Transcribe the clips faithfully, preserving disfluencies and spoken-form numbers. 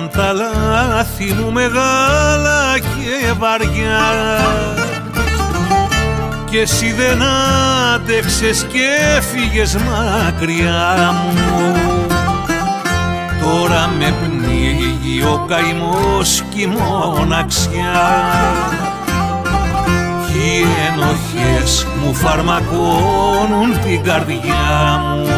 ήταν τα λάθη μου μεγάλα και βαριά κι εσύ δεν άντεξες και έφυγες μακριά μου. Τώρα με πνίγει ο καημός κι η μοναξιά κι οι ενοχές μου φαρμακώνουν την καρδιά μου.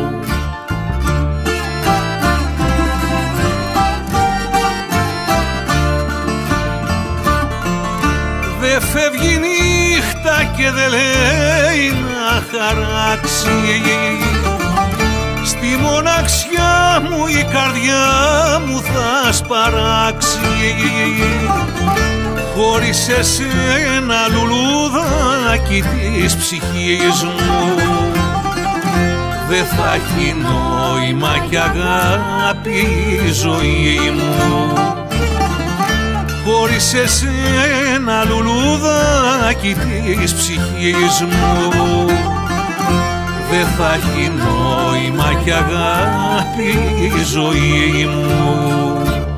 Δε φεύγει νύχτα και δε λέει να χαράξει, στη μοναξιά μου η καρδιά μου θα σπαράξει. Χωρίς εσένα λουλουδάκι της ψυχής μου δε θα έχει νόημα κι αγάπη η ζωή μου. Χωρίς εσένα λουλουδάκι της ψυχής μου δε θα έχει νόημα κι αγάπη η ζωή μου.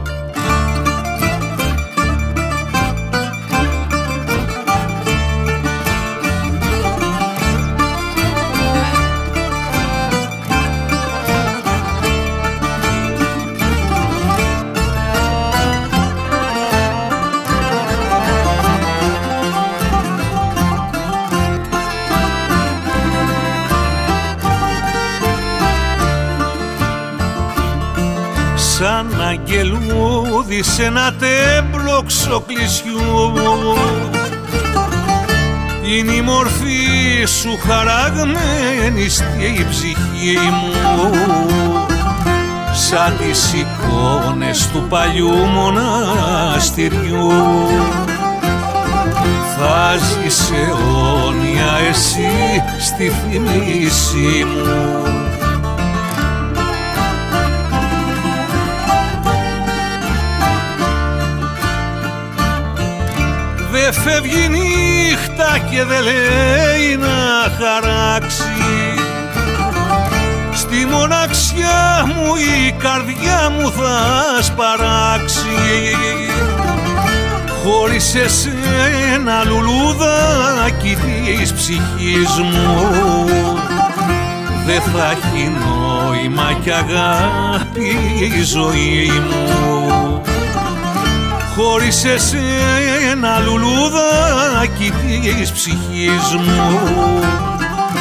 Σαν αγγελούδι σε ένα τέμπλο ξοκλησιού είναι η μορφή σου χαραγμένη στη ψυχή μου, σαν τις εικόνες του παλιού μοναστηριού. Θα ζεις αιώνια εσύ στη θυμίση μου. Δε φεύγει νύχτα και δε λέει να χαράξει, στη μοναξιά μου η καρδιά μου θα σπαράξει. Χωρίς εσένα λουλουδάκι της ψυχής μου δε θα έχει νόημα κι αγάπη η ζωή μου. Χωρίς εσένα λουλουδάκι της ψυχής μου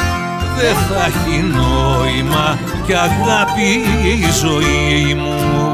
δε θα έχει νόημα κι αγάπη η ζωή μου.